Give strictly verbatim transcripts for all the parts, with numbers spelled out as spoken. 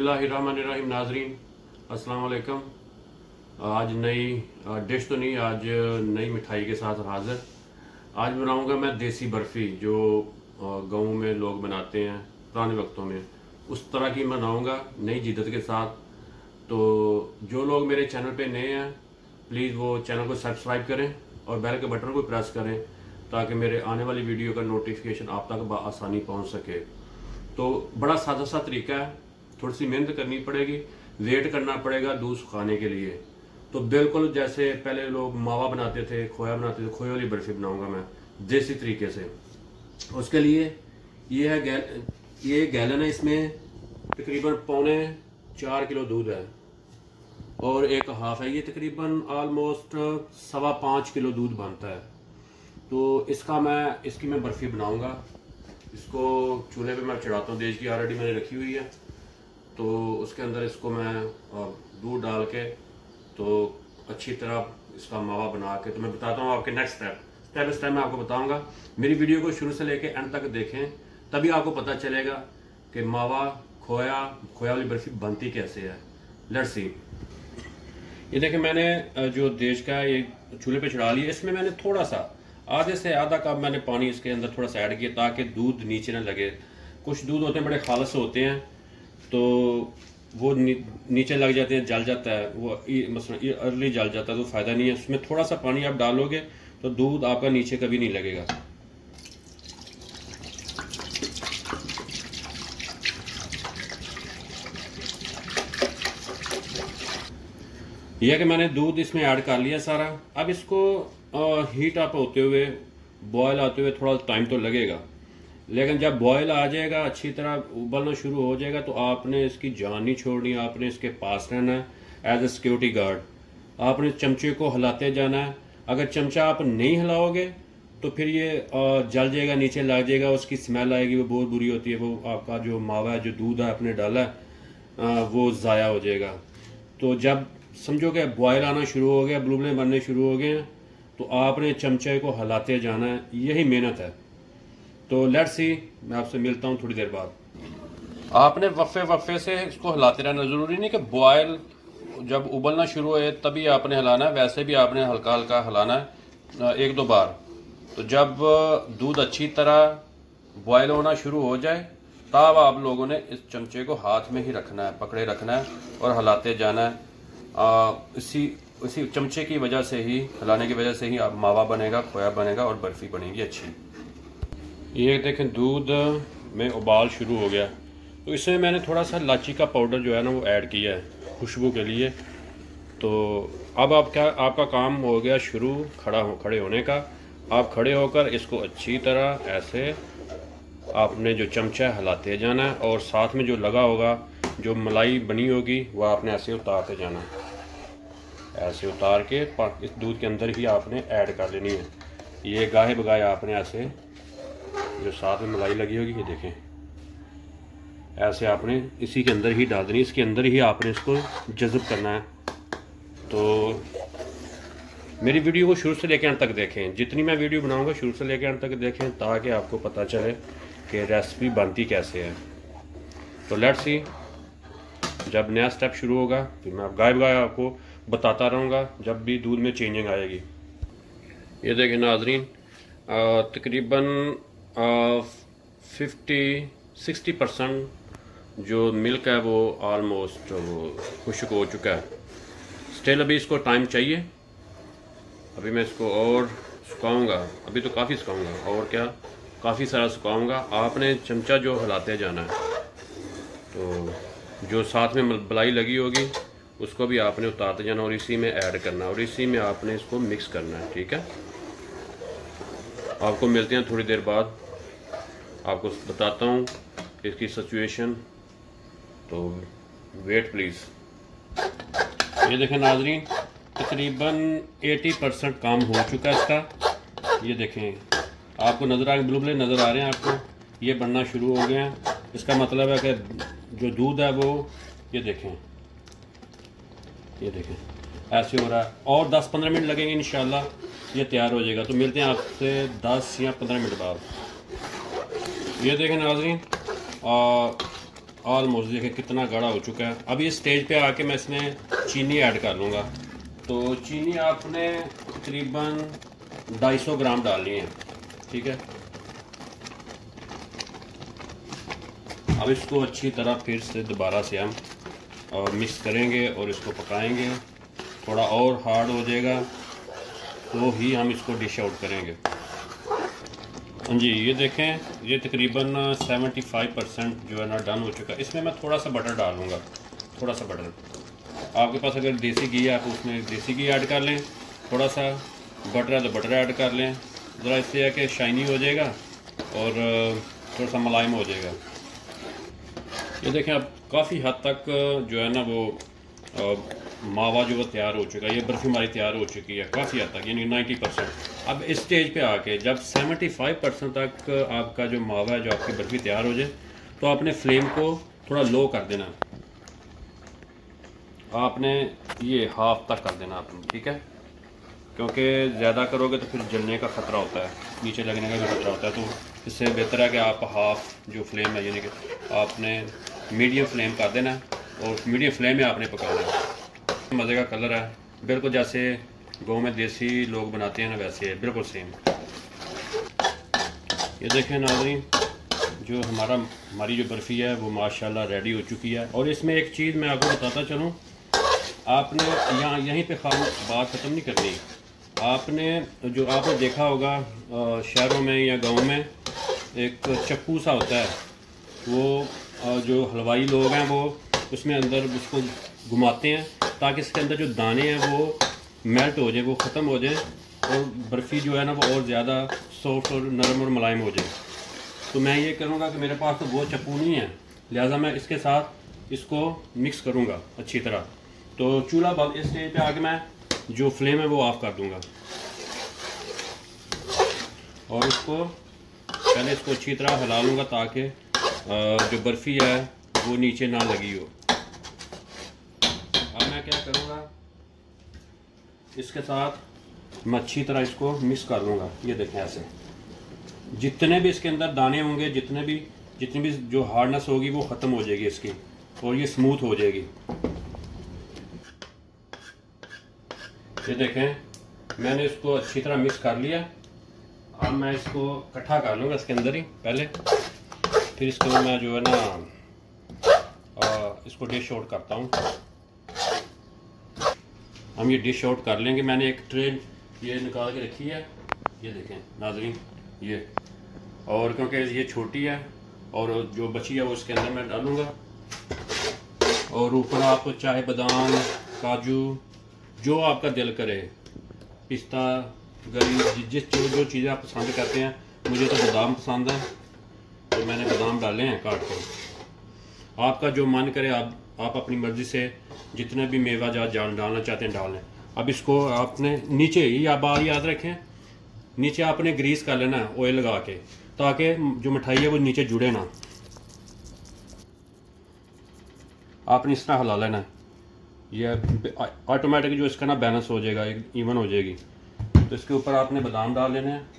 बिस्मिल्लाहिर्रहमानिर्रहीम। नाजरीन अस्सलाम वालेकुम। आज नई डिश तो नहीं, आज नई मिठाई के साथ हाजिर। आज बनाऊंगा मैं देसी बर्फ़ी जो गाँव में लोग बनाते हैं पुराने वक्तों में, उस तरह की बनाऊंगा नई जिद्दत के साथ। तो जो लोग मेरे चैनल पे नए हैं प्लीज़ वो चैनल को सब्सक्राइब करें और बेल के बटन को प्रेस करें ताकि मेरे आने वाली वीडियो का नोटिफिकेशन आप तक बआसानी पहुंच सके। तो बड़ा सादा सा तरीका है, थोड़ी सी मेहनत करनी पड़ेगी, वेट करना पड़ेगा दूध सुखाने के लिए। तो बिल्कुल जैसे पहले लोग मावा बनाते थे, खोया बनाते थे, खोए वाली बर्फ़ी बनाऊंगा मैं देसी तरीके से। उसके लिए ये है गैल ये गैलन है, इसमें तकरीबन पौने चार किलो दूध है और एक हाफ है, ये तकरीबन आलमोस्ट सवा पाँच किलो दूध बनता है। तो इसका मैं इसकी मैं बर्फ़ी बनाऊंगा। इसको चूल्हे पे मैं चढ़ाता हूँ, देश की ऑलरेडी मैंने रखी हुई है। तो उसके अंदर इसको मैं दूध डाल के तो अच्छी तरह इसका मावा बना के तो मैं बताता हूँ आपके next step step by step मैं आपको बताऊंगा। मेरी वीडियो को शुरू से लेके एंड तक देखें, तभी आपको पता चलेगा कि मावा खोया खोया वाली बर्फ़ी बनती कैसे है। Let's see. ये देखें, मैंने जो देश का ये चूल्हे पे चढ़ा लिया। इसमें मैंने थोड़ा सा आधे से आधा कप मैंने पानी इसके अंदर थोड़ा सा ऐड किया ताकि दूध नीचे ना लगे। कुछ दूध होते हैं बड़े खालस होते हैं तो वो नी, नीचे लग जाते हैं, जल जाता है वो, मसलन अर्ली जल जाता है तो फ़ायदा नहीं है। उसमें थोड़ा सा पानी आप डालोगे तो दूध आपका नीचे कभी नहीं लगेगा। यह कि मैंने दूध इसमें ऐड कर लिया सारा। अब इसको आ, हीट अप होते हुए, बॉयल आते हुए थोड़ा टाइम तो लगेगा, लेकिन जब बॉयल आ जाएगा, अच्छी तरह उबलना शुरू हो जाएगा तो आपने इसकी जान नहीं छोड़नी, आपने इसके पास रहना है एज ए सिक्योरिटी गार्ड। आपने चमचे को हिलाते जाना है। अगर चमचा आप नहीं हिलाओगे तो फिर ये जल जाएगा, नीचे लग जाएगा, उसकी स्मेल आएगी, वो बहुत बुरी होती है। वो आपका जो मावा है, जो दूध है आपने डाला है, वो ज़ाया हो जाएगा। तो जब समझो कि बॉयल आना शुरू हो गया, बुलबुले बनने शुरू हो गए हैं, तो आपने चमचे को हिलाते जाना है। यही मेहनत है। तो लेट्स सी, मैं आपसे मिलता हूँ थोड़ी देर बाद। आपने वफ़े वफ़े से इसको हिलाते रहना। ज़रूरी नहीं कि बॉयल जब उबलना शुरू हो तभी आपने हिलाना है, वैसे भी आपने हल्का हल्का हिलाना है एक दो बार। तो जब दूध अच्छी तरह बॉयल होना शुरू हो जाए तब आप लोगों ने इस चमचे को हाथ में ही रखना है, पकड़े रखना है और हिलाते जाना है। आ, इसी इसी चमचे की वजह से ही, हिलाने की वजह से ही आप मावा बनेगा, खोया बनेगा और बर्फ़ी बनेगी अच्छी। ये देखें, दूध में उबाल शुरू हो गया तो इसमें मैंने थोड़ा सा इलायची का पाउडर जो है ना वो ऐड किया है खुशबू के लिए। तो अब आप क्या आपका काम हो गया शुरू खड़ा हो खड़े होने का। आप खड़े होकर इसको अच्छी तरह ऐसे आपने जो चमचा हिलाते जाना है और साथ में जो लगा होगा, जो मलाई बनी होगी, वह आपने ऐसे उतारते जाना है। ऐसे उतार के इस दूध के अंदर ही आपने ऐड कर लेनी है। ये गाहे बगाहे आपने ऐसे जो साथ में मलाई लगी होगी, ये देखें, ऐसे आपने इसी के अंदर ही डाल देनी, इसके अंदर ही आपने इसको जज़ब करना है। तो मेरी वीडियो को शुरू से लेकर अंत तक देखें। जितनी मैं वीडियो बनाऊंगा शुरू से लेकर अंत तक देखें ताकि आपको पता चले कि रेसिपी बनती कैसे है। तो लेट्स सी, जब नया स्टेप शुरू होगा फिर मैं गाय बगाए आपको बताता रहूँगा जब भी दूध में चेंजिंग आएगी। ये देखें नाजरीन, तकरीबन फिफ्टी सिक्सटी परसेंट जो मिल्क है वो आलमोस्ट वो खुश्क हो चुका है। स्टिल अभी इसको टाइम चाहिए। अभी मैं इसको और सुखाऊंगा, अभी तो काफ़ी सुखाऊंगा और क्या काफ़ी सारा सुखाऊंगा। आपने चमचा जो हिलाते जाना है, तो जो साथ में मलाई लगी होगी उसको भी आपने उतारते जाना और इसी में ऐड करना और इसी में आपने इसको मिक्स करना है। ठीक है, आपको मिलते हैं थोड़ी देर बाद, आपको बताता हूँ इसकी सिचुएशन। तो वेट प्लीज़। ये देखें नाजरीन, तकरीबन अस्सी परसेंट काम हो चुका है इसका। ये देखें, आपको नज़र आ बुलबुले नज़र आ रहे हैं आपको, ये बनना शुरू हो गए हैं। इसका मतलब है कि जो दूध है वो, ये देखें, ये देखें ऐसे हो रहा है। और दस पंद्रह मिनट लगेंगे इंशाल्लाह ये तैयार हो जाएगा। तो मिलते हैं आपसे दस या पंद्रह मिनट बाद। ये देखें नाज़रीन, ऑलमोस्ट देखें कितना गाढ़ा हो चुका है। अब इस स्टेज पे आके मैं इसमें चीनी ऐड कर लूँगा। तो चीनी आपने तकरीबन ढाई सौ ग्राम डालनी है, ठीक है। अब इसको अच्छी तरह फिर से दोबारा से हम और मिक्स करेंगे और इसको पकाएंगे। थोड़ा और हार्ड हो जाएगा तो ही हम इसको डिश आउट करेंगे। हाँ जी, ये देखें, ये तकरीबन पचहत्तर परसेंट जो है ना डन हो चुका है। इसमें मैं थोड़ा सा बटर डालूँगा, थोड़ा सा बटर। आपके पास अगर देसी घी है तो उसमें देसी घी ऐड कर लें, थोड़ा सा बटर है तो बटर ऐड कर लें। ज़रा इससे है कि शाइनी हो जाएगा और थोड़ा सा मुलायम हो जाएगा। ये देखें, अब काफ़ी हद तक जो है ना वो आ, मावा जो वो तैयार हो चुका है। ये बर्फ़ी हमारी तैयार हो चुकी है काफ़ी हद तक, यानी नब्बे परसेंट। अब इस स्टेज पे आके जब पचहत्तर परसेंट तक आपका जो मावा है, जो आपकी बर्फ़ी तैयार हो जाए, तो आपने फ्लेम को थोड़ा लो कर देना। आपने ये हाफ तक कर देना आपने, ठीक है, क्योंकि ज़्यादा करोगे तो फिर जलने का ख़तरा होता है, नीचे लगने का भी खतरा होता है। तो इससे बेहतर है कि आप हाफ जो फ्लेम है, यानी कि आपने मीडियम फ्लेम कर देना और मीडियम फ्लेम में आपने पकाना है। मज़े का कलर है, बिल्कुल जैसे गाँव में देसी लोग बनाते हैं ना, वैसे है, बिल्कुल सेम। ये देखें नाज़रीन, जो हमारा हमारी जो बर्फ़ी है वो माशाल्लाह रेडी हो चुकी है। और इसमें एक चीज़ मैं आपको बताता चलूँ, आपने यहाँ यहीं पे खाम बात ख़त्म नहीं करनी। आपने जो आपने देखा होगा शहरों में या गांव में एक चप्पू सा होता है, वो जो हलवाई लोग हैं वो उसमें अंदर उसको घुमाते हैं ताकि इसके अंदर जो दाने हैं वो मेल्ट हो जाए, वो ख़त्म हो जाए और बर्फ़ी जो है ना वो और ज़्यादा सॉफ्ट और नरम और मुलायम हो जाए। तो मैं ये करूँगा कि मेरे पास तो वो चप्पू नहीं है, लिहाजा मैं इसके साथ इसको मिक्स करूँगा अच्छी तरह। तो चूल्हा बंद, इस स्टेज पे आके मैं जो फ्लेम है वो ऑफ कर दूंगा और इसको पहले इसको अच्छी तरह हिला लूँगा ताकि जो बर्फ़ी है वो नीचे ना लगी हो। अब मैं क्या करूँगा, इसके साथ मैं अच्छी तरह इसको मिक्स कर लूँगा। ये देखें, ऐसे जितने भी इसके अंदर दाने होंगे, जितने भी जितनी भी जो हार्डनेस होगी वो ख़त्म हो जाएगी इसकी और ये स्मूथ हो जाएगी। ये देखें, मैंने इसको अच्छी तरह मिक्स कर लिया। अब मैं इसको इकट्ठा कर लूँगा इसके अंदर ही पहले, फिर इसको मैं जो है ना आ, इसको डिश आउट करता हूँ। हम ये डिश आउट कर लेंगे। मैंने एक ट्रे ये निकाल के रखी है, ये देखें नाज़रीन, ये, और क्योंकि ये छोटी है और जो बची है वो इसके अंदर मैं डालूँगा। और ऊपर आप चाहे बादाम, काजू, जो आपका दिल करे, पिस्ता, गरी, जिस जो जो चीज़ें आप पसंद करते हैं, मुझे तो बादाम पसंद है तो मैंने बादाम डाले हैं काट कर। आपका जो मन करे आप आप अपनी मर्ज़ी से जितने भी मेवा जात जान डालना चाहते हैं डाल लें। अब इसको आपने नीचे ही, आप बात याद रखें, नीचे आपने ग्रीस कर लेना है ऑयल लगा के, ताकि जो मिठाई है वो नीचे जुड़े ना। आपने इस तरह हिला लेना है, ये ऑटोमेटिक जो इसका ना बैलेंस हो जाएगा, इवन हो जाएगी। तो इसके ऊपर आपने बादाम डाल लेने हैं।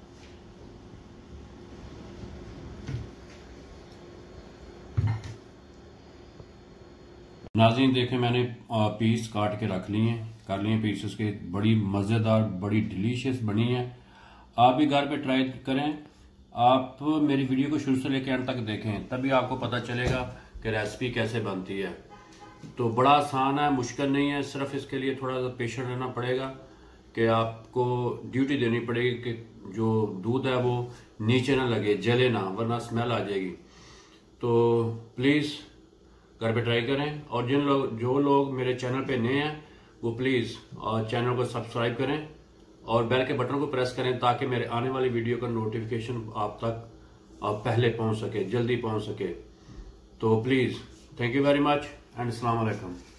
नाज़रीन देखें, मैंने पीस काट के रख लिए हैं, कर लिए पीस उसके, बड़ी मज़ेदार, बड़ी डिलीशियस बनी है। आप भी घर पे ट्राई करें। आप मेरी वीडियो को शुरू से लेकर अंत तक देखें, तभी आपको पता चलेगा कि रेसिपी कैसे बनती है। तो बड़ा आसान है, मुश्किल नहीं है, सिर्फ इसके लिए थोड़ा सा पेशेंट रहना पड़ेगा कि आपको ड्यूटी देनी पड़ेगी कि जो दूध है वो नीचे ना लगे, जले ना, वरना स्मेल आ जाएगी। तो प्लीज़ घर पे ट्राई करें। और जिन लोग जो लोग मेरे चैनल पे नए हैं वो प्लीज़ चैनल को सब्सक्राइब करें और बेल के बटन को प्रेस करें ताकि मेरे आने वाली वीडियो का नोटिफिकेशन आप तक आप पहले पहुंच सके, जल्दी पहुंच सके। तो please, thank you very much and अस्सलाम वालेकुम।